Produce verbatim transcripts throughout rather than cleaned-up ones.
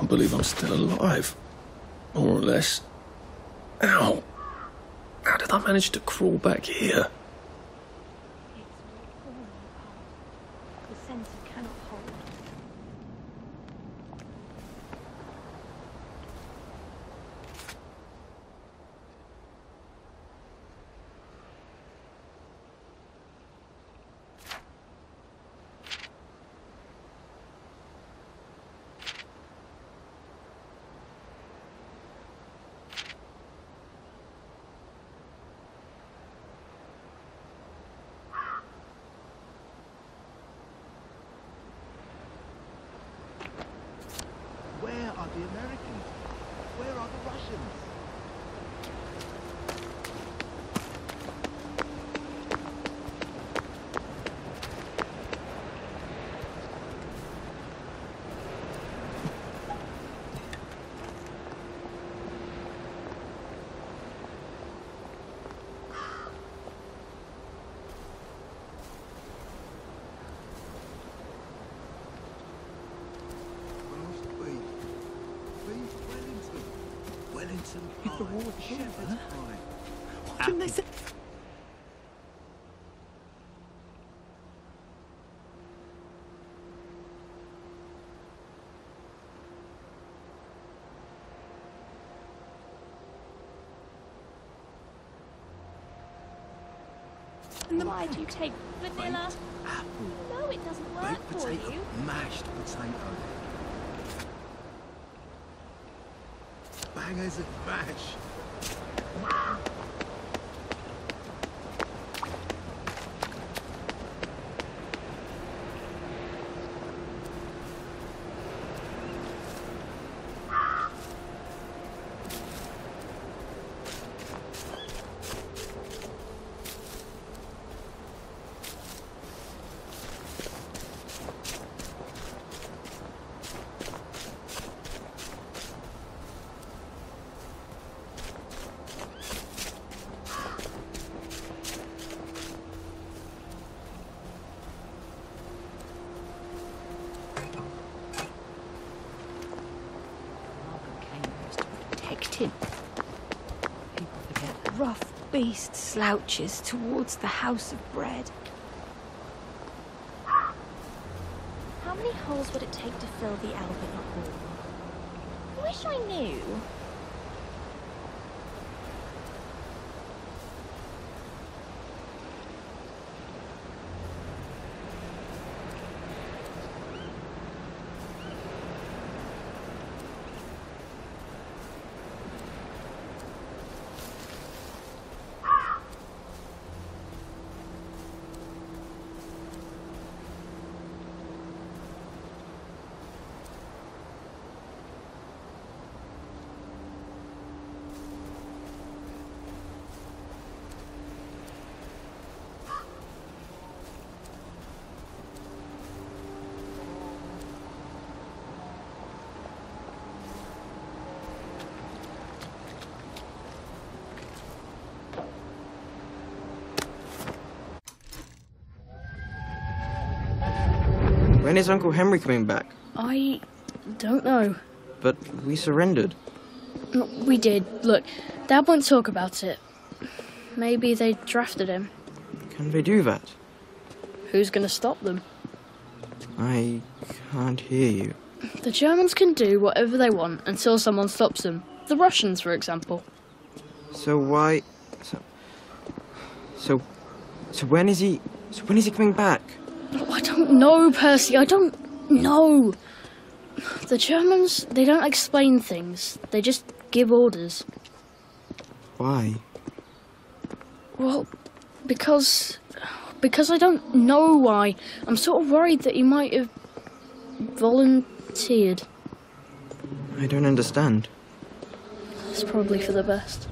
believe I'm still alive. More or less. Ow! How did I manage to crawl back here? The sensor cannot hold. Where are the Americans? Where are the Russians? Wellington Pie. The war with Shepherd's Hitler? Pie. What didn't they say? Why do you take vanilla? Apple. No, it doesn't work Baked for potato. you. Mashed potato. Bangers of mash. People forget. Rough beast slouches towards the house of bread. How many holes would it take to fill the Albert Hall? I wish I knew. When is Uncle Henry coming back? I don't know. But we surrendered. No, we did. Look, Dad won't talk about it. Maybe they drafted him. Can they do that? Who's going to stop them? I can't hear you. The Germans can do whatever they want until someone stops them. The Russians, for example. So why... So... So, so when is he... So when is he coming back? Oh, I don't know, Percy. I don't know. The Germans, they don't explain things. They just give orders. Why? Well, because... Because I don't know why. I'm sort of worried that he might have volunteered. I don't understand. It's probably for the best.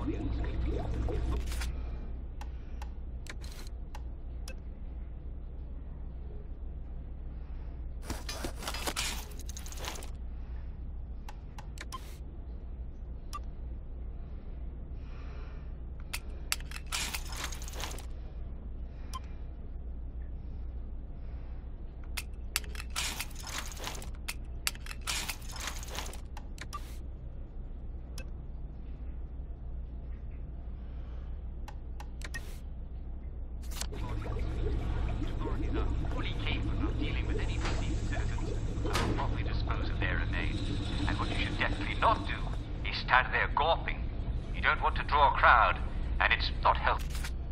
Authorities are fully capable of dealing with any deceased citizens who will properly dispose of their remains. And what you should definitely not do is stand there gawping. You don't want to draw a crowd, and it's not healthy.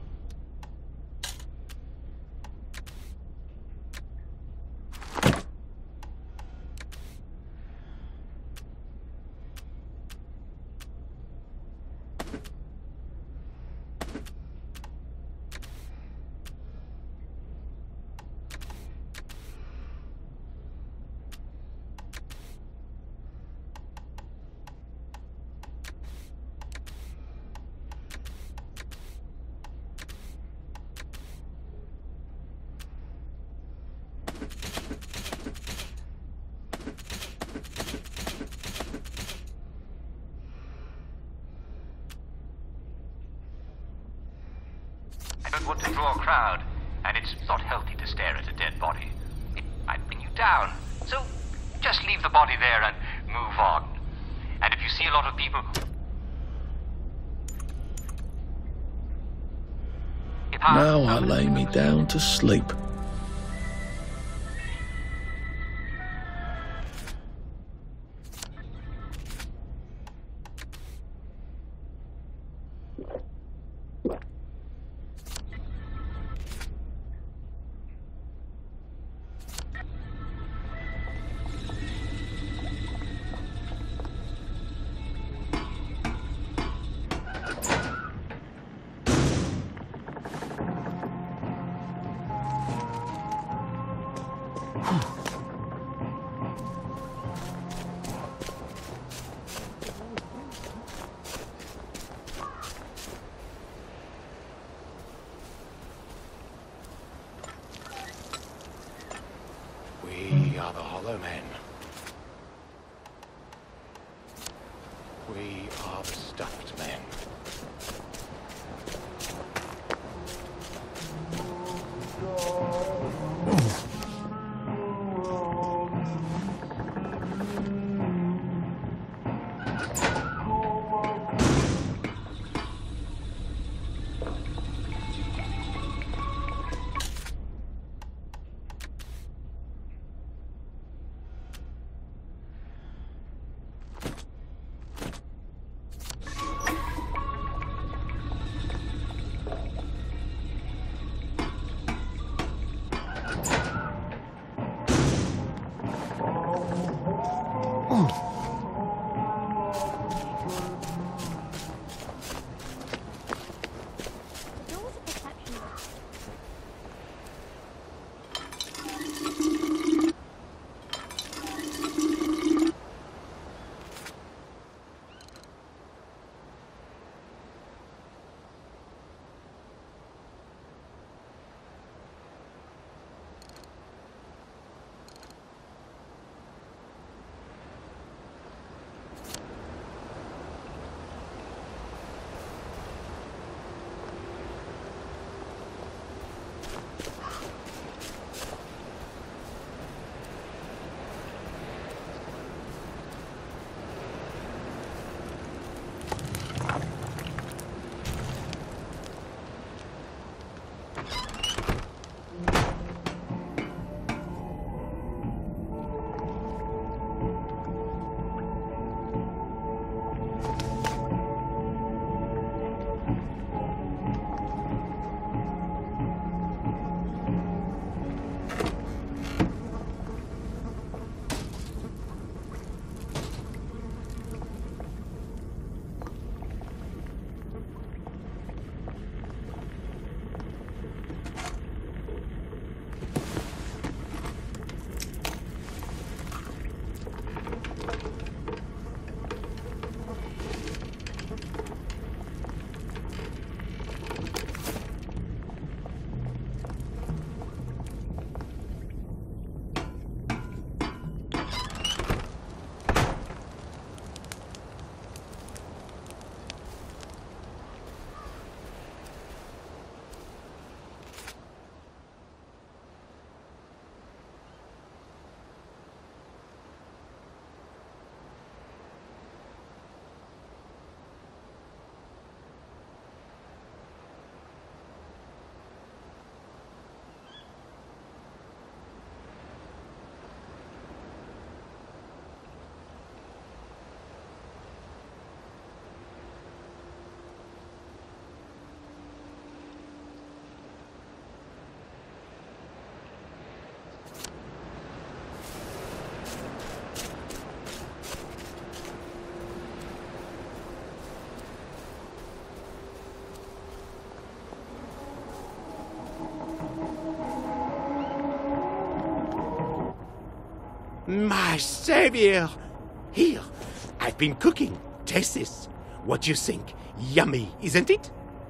I don't want to draw a crowd, and it's not healthy to stare at a dead body. It might bring you down. So just leave the body there and move on. And if you see a lot of people... Now I lay me down to sleep. We are the Hollow Men. We are the Stuffed Men. My savior! Here, I've been cooking. Taste this. What do you think? Yummy, isn't it?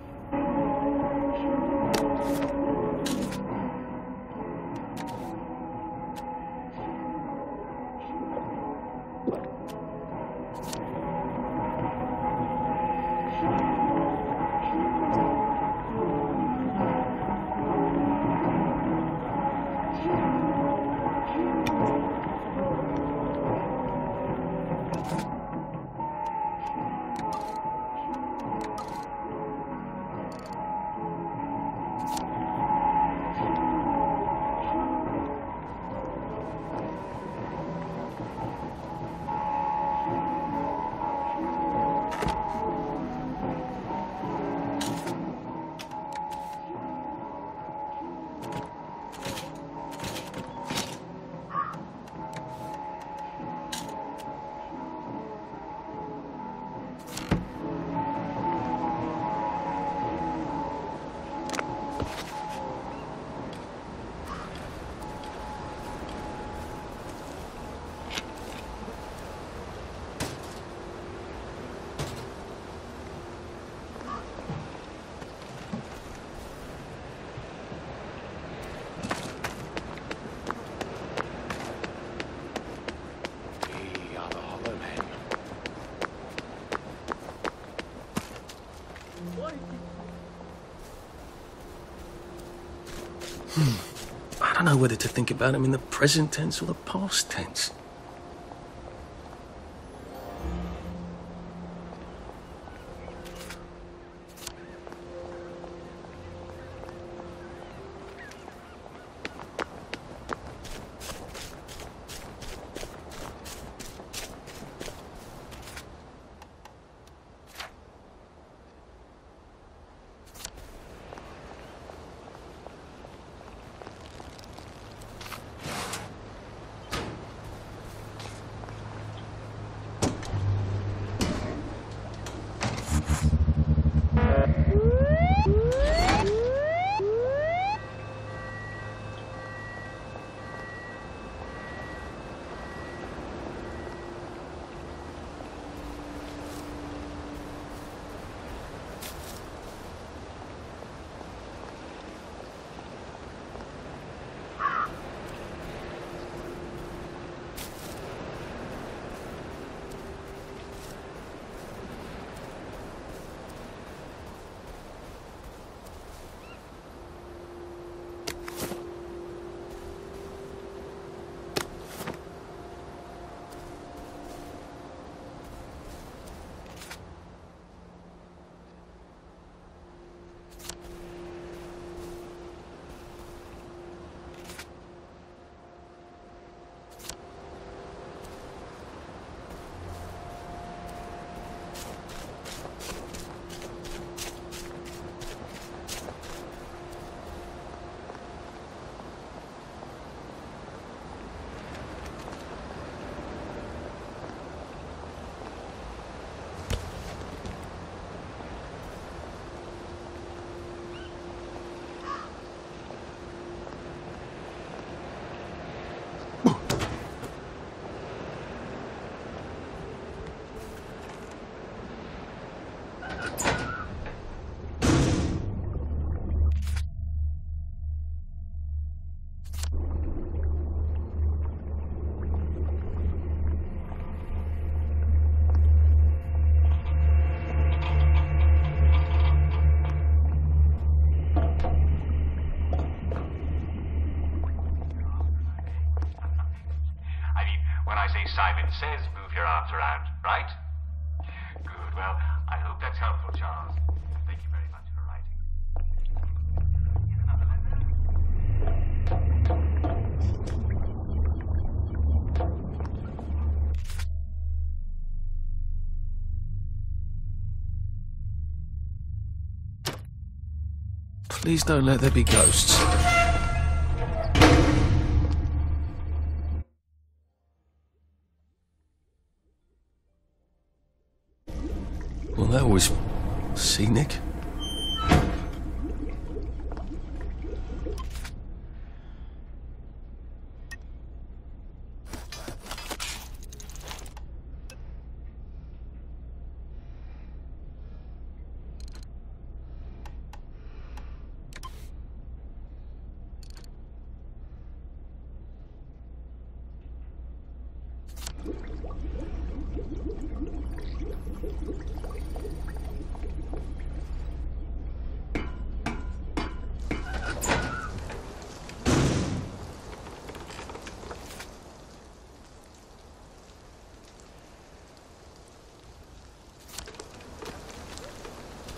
We are the Hollow Men. I don't know whether to think about him in the present tense or the past tense. Simon says move your arms around, right? Good, well, I hope that's helpful, Charles. Thank you very much for writing. Here's another letter. Please don't let there be ghosts. Well, that was scenic.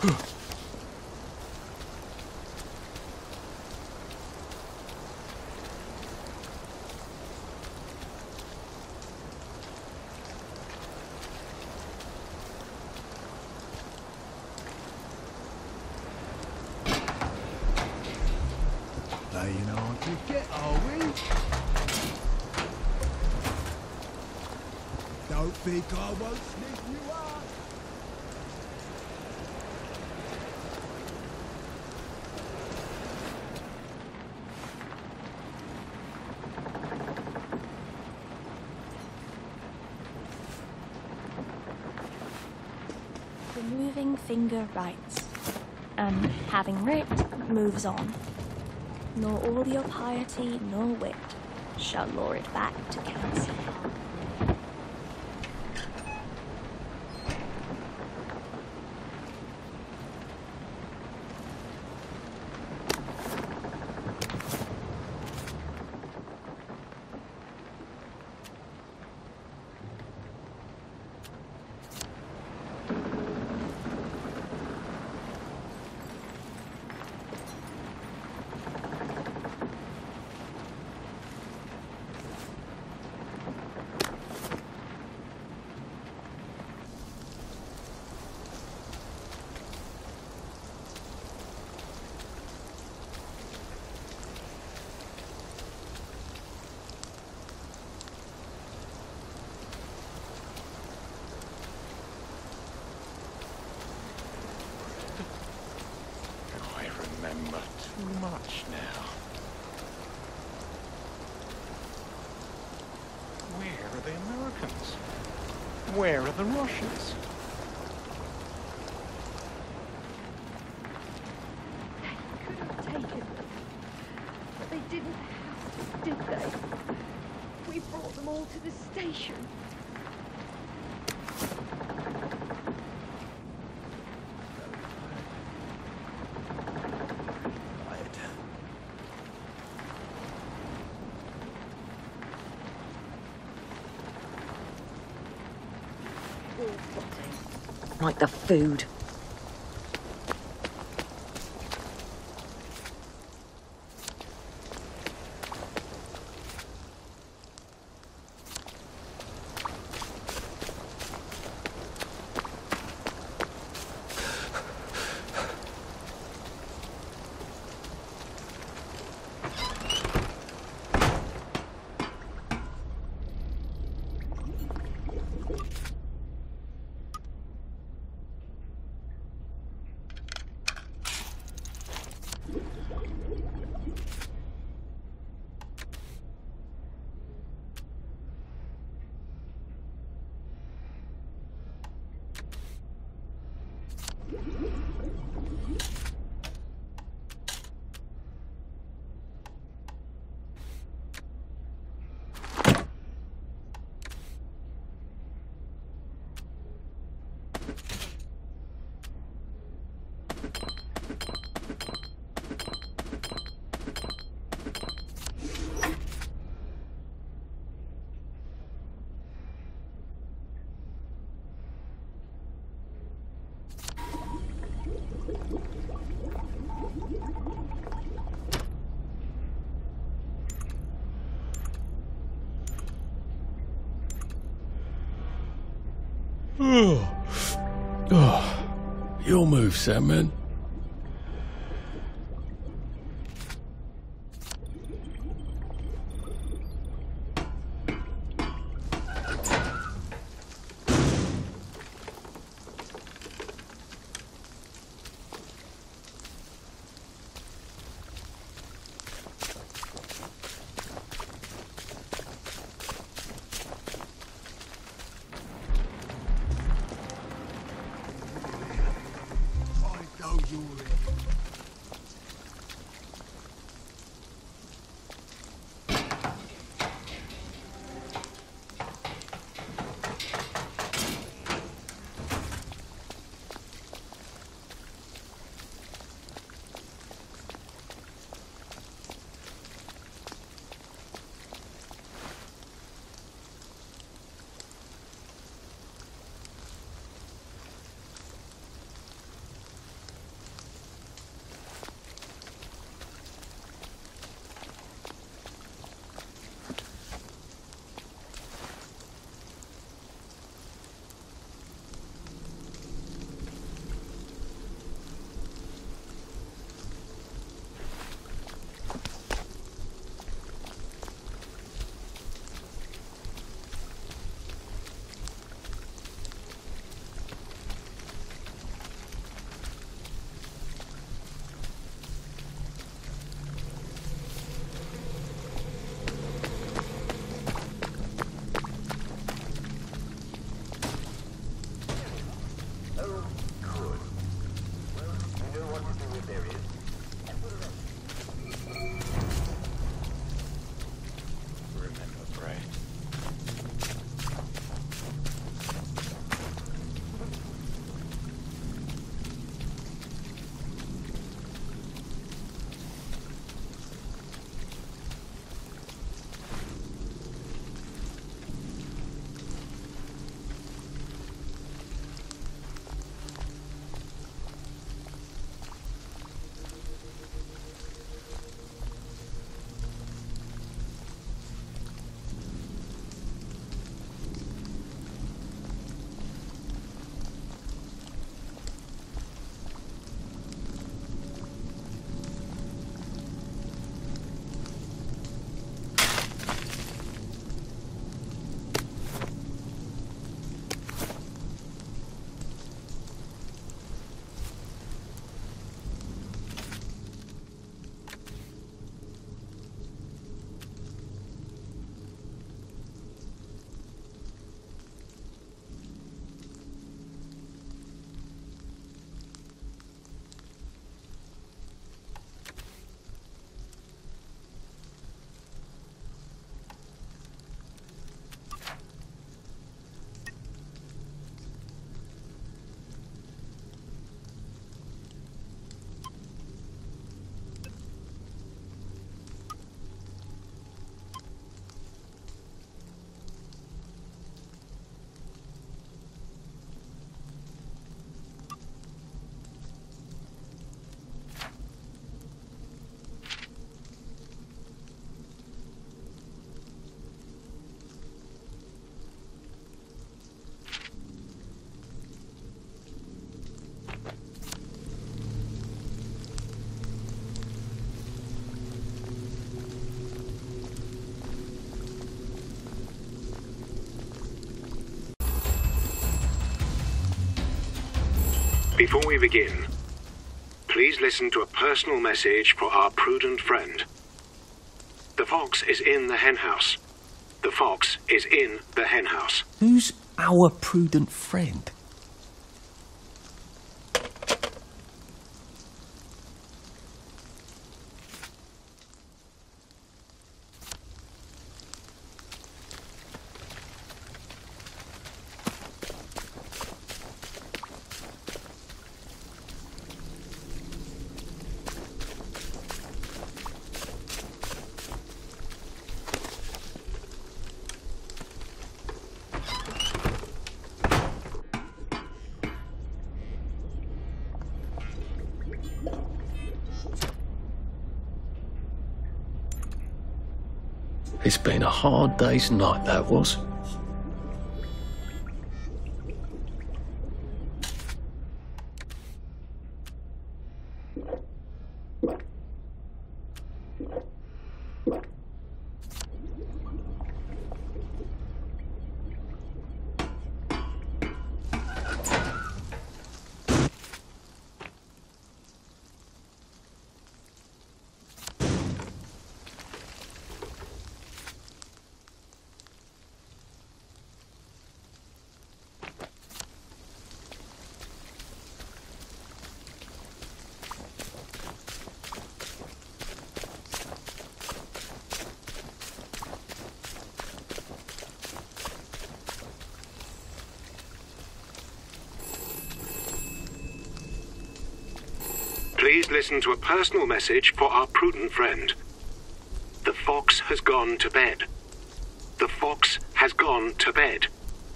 Playing hard to get, are we? Don't think I won't sneak you out. The moving finger writes, and having writ, moves on. Nor all your piety nor wit shall lure it back to counsel. Remember too much now. Where are the Americans? Where are the Russians? They could have taken them, but they didn't have to, did they? We brought them all to the station. Like the food. Oh, your move, Sandman. Before we begin, please listen to a personal message for our prudent friend. The fox is in the henhouse. The fox is in the henhouse. Who's our prudent friend? It's been a hard day's night, that was. Please listen to a personal message for our prudent friend. The fox has gone to bed. The fox has gone to bed.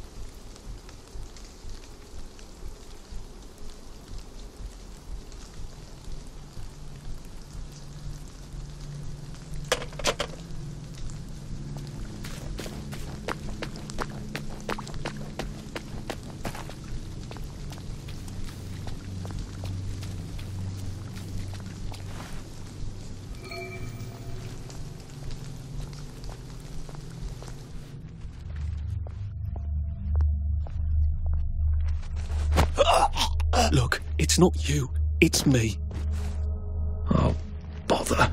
Look, it's not you, it's me. Oh, bother.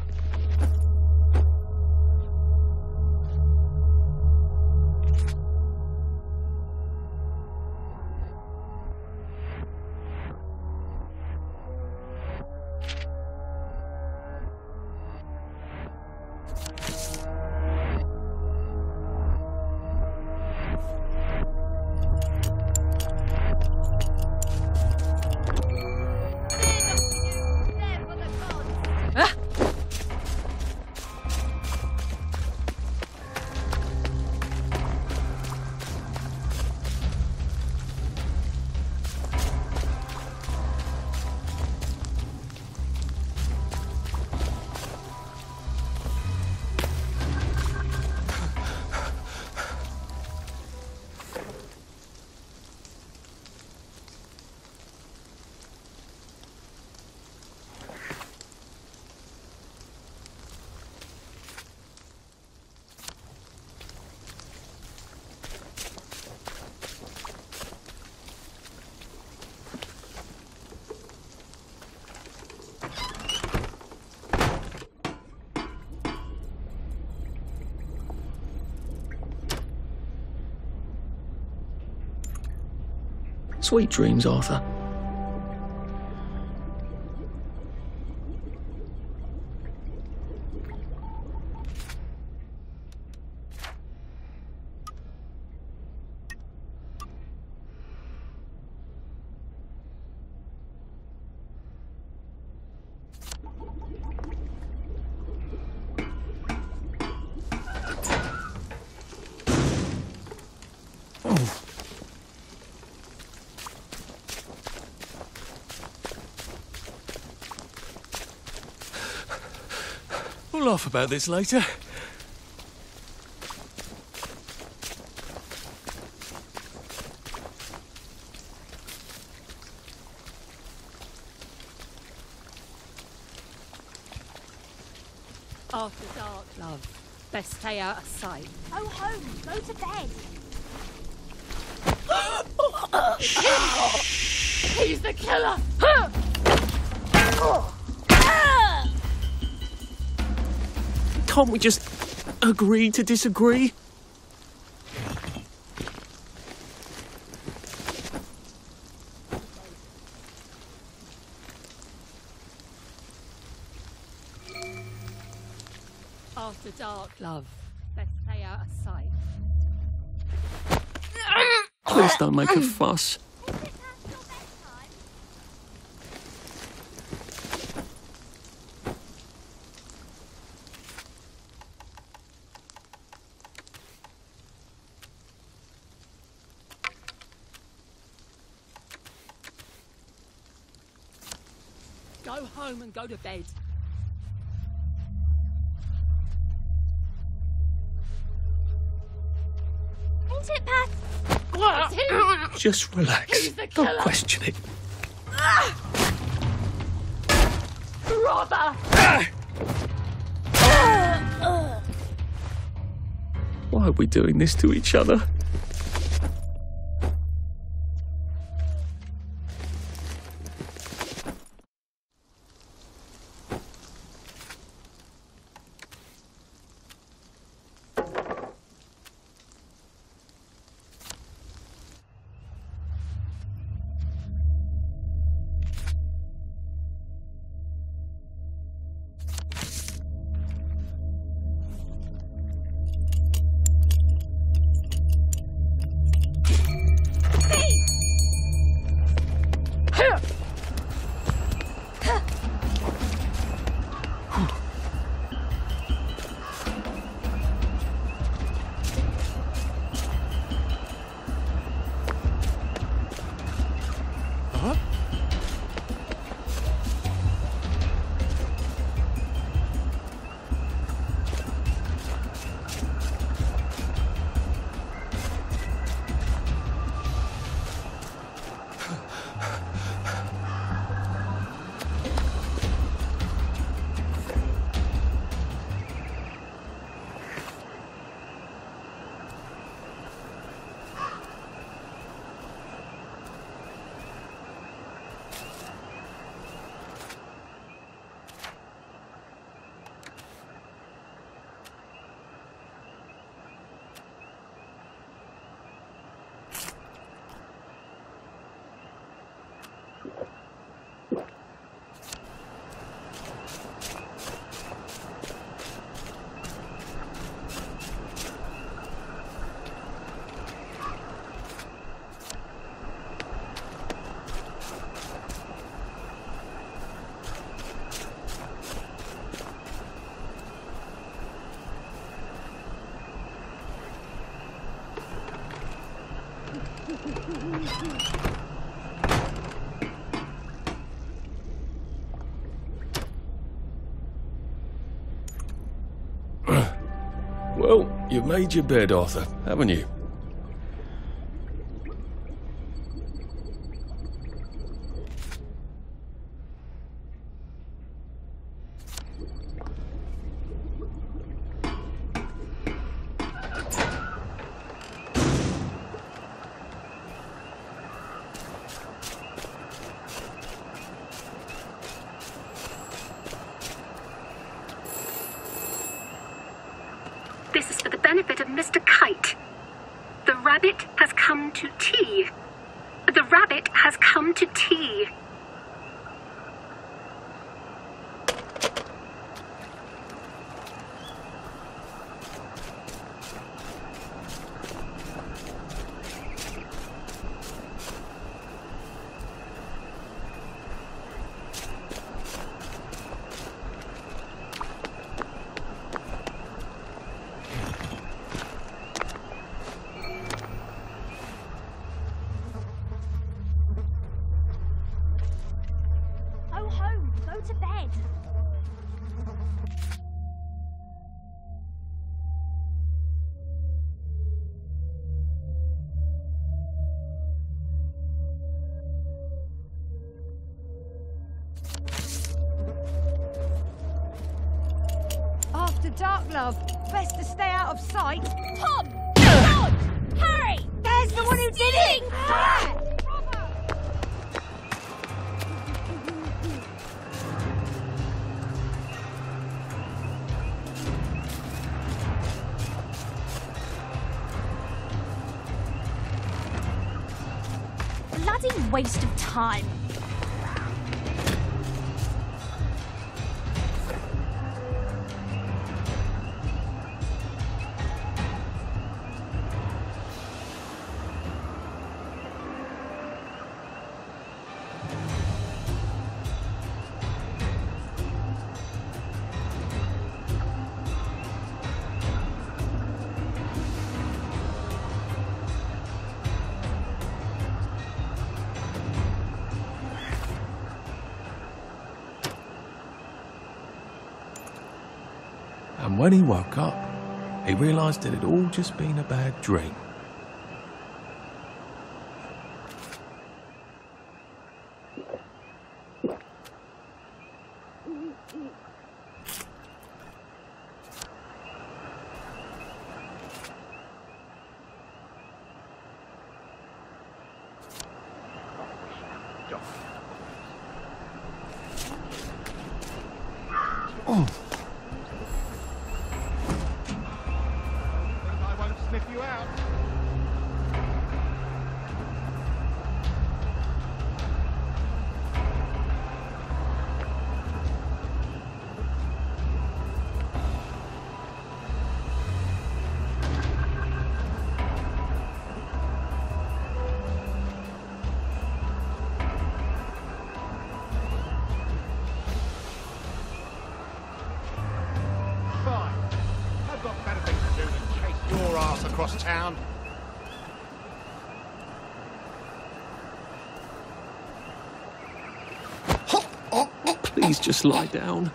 Sweet dreams, Arthur. We'll laugh about this later. After dark, love. Best stay out of sight. Go home. Go to bed. He's the killer! Can't we just agree to disagree? After dark, love. Best stay out of sight. Please don't make a fuss. Go home and go to bed. Ain't it, Pat? It's him! Just relax. He's the Don't killer. question it. Brother! Why are we doing this to each other? Well, you've made your bed, Arthur, haven't you? This is for the benefit of Mister Kite. The rabbit has come to tea. The rabbit has come to tea. Go home. Go to bed. After dark, love. Best to stay out of sight. Tom! George! Harry! There's the one who did it! Ah! bloody waste of time. And when he woke up, he realised it had all just been a bad dream. Oh. Sniff you out. Fine. I've got better things to do than chase your ass across town. Please just lie down.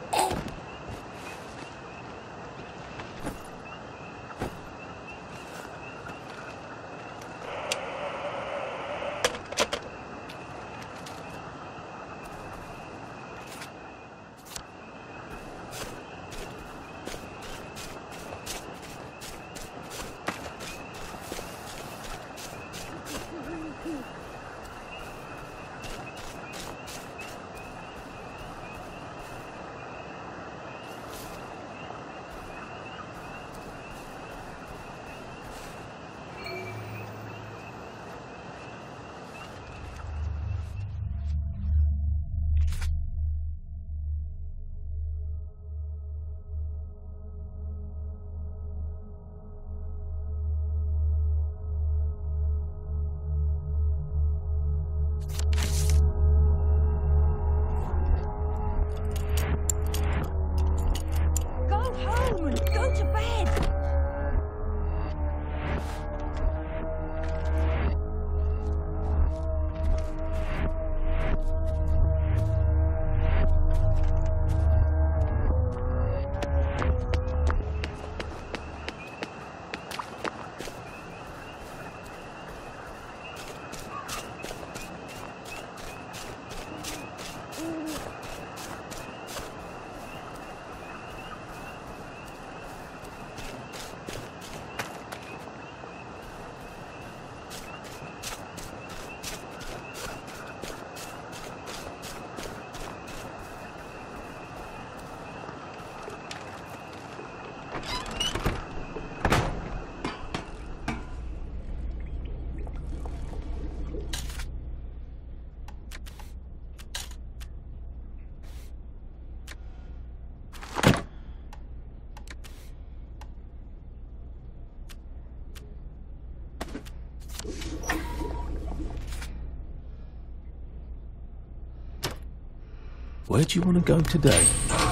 Where do you want to go today?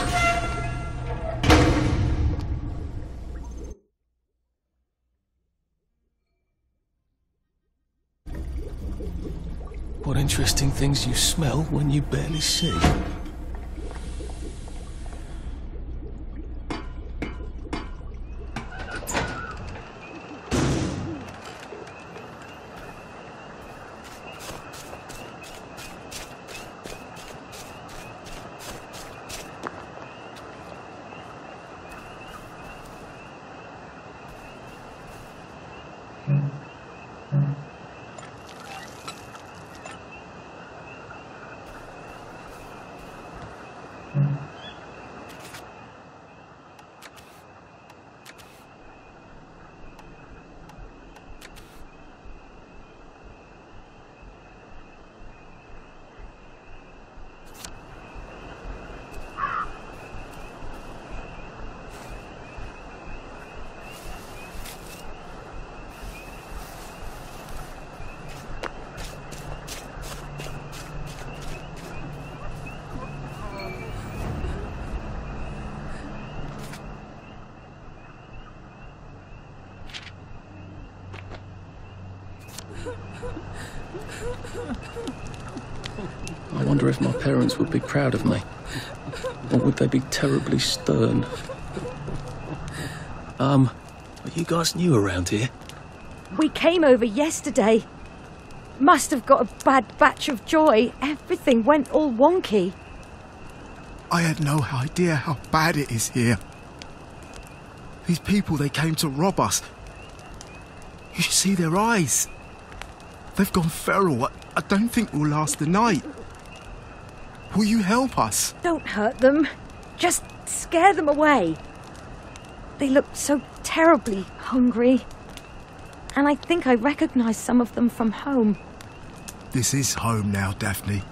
What interesting things you smell when you barely see. wonder if my parents would be proud of me. Or would they be terribly stern? Um, are you guys new around here? We came over yesterday. Must have got a bad batch of joy. Everything went all wonky. I had no idea how bad it is here. These people, they came to rob us. You should see their eyes. They've gone feral. I, I don't think we'll last the night. Will you help us? Don't hurt them. Just scare them away. They looked so terribly hungry. And I think I recognise some of them from home. This is home now, Daphne.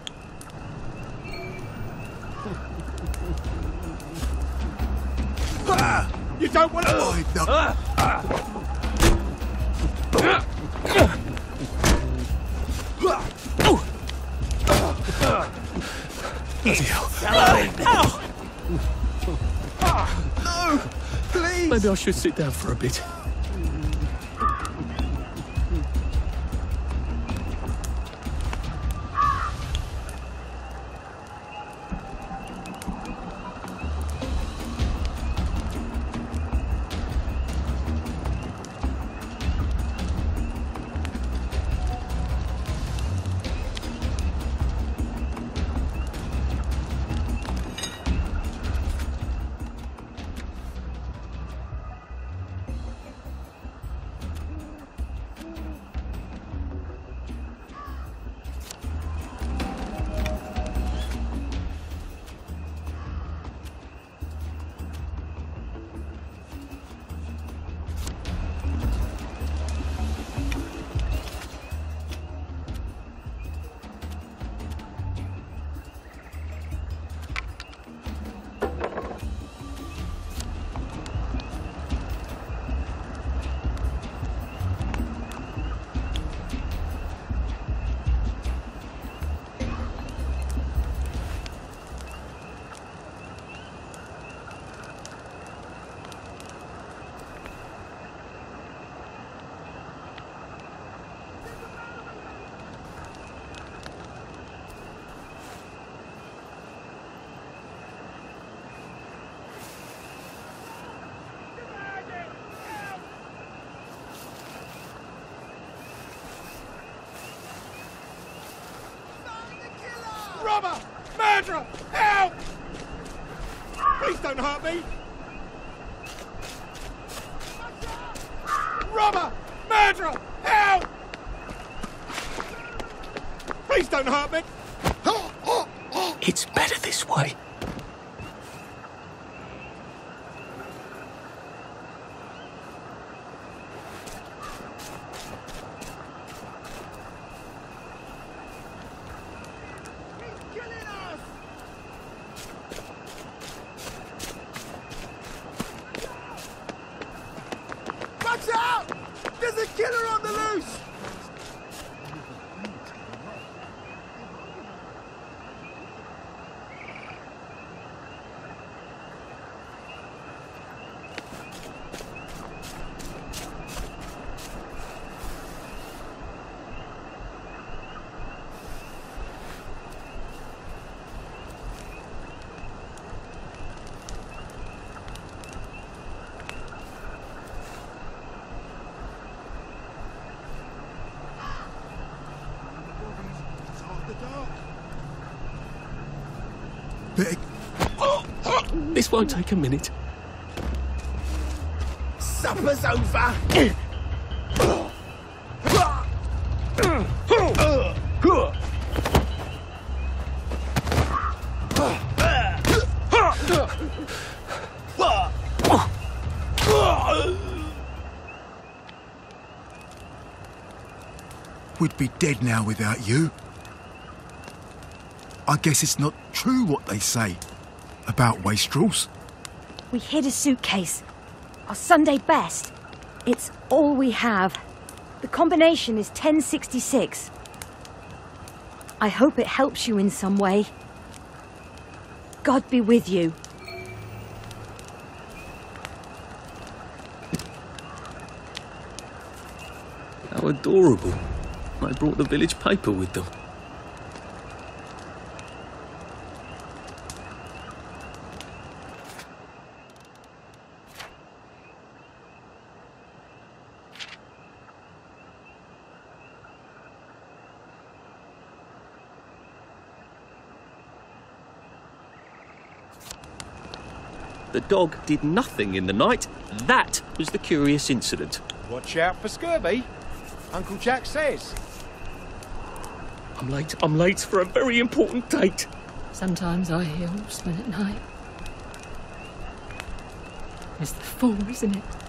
Ah, you don't want to... I don't... Ah, ah. Bloody hell. No! Please! Maybe I should sit down for a bit. Robber! Murderer! Help! Please don't hurt me! Robber! Murderer! Help! Please don't hurt me! It's better this way. Watch out! There's a killer on the loose! This won't take a minute. Supper's over. We'd be dead now without you. I guess it's not true what they say about wastrels. We hid a suitcase. Our Sunday best. It's all we have. The combination is ten sixty-six. I hope it helps you in some way. God be with you. How adorable. They brought the village paper with them. The dog did nothing in the night. That was the curious incident. Watch out for scurvy, Uncle Jack says. I'm late. I'm late for a very important date. Sometimes I hear horsemen at night. It's the fall, isn't it?